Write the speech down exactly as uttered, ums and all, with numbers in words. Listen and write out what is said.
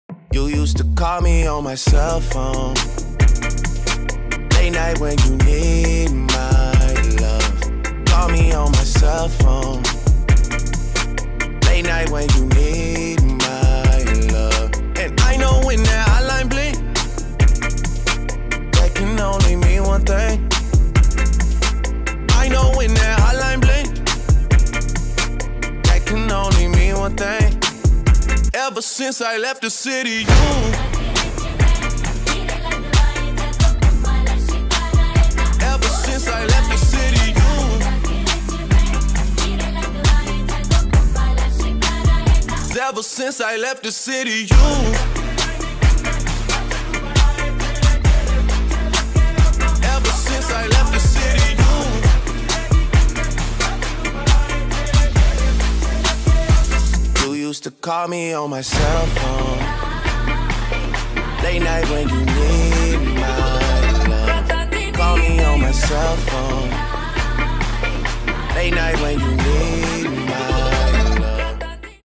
You used to call me on my cell phone, late night when you need my love. Call me on my cell phone, late night when you need my love. And I know when that hotline blink, that can only mean one thing. I know when that hotline blink, that can only mean one thing. Ever since I left the city, you Ever since I left the city, you Ever since I left the city, you Ever since I left the city, you You used to call me on my cell phone, late night when you need my love. Call me on my cell phone, late night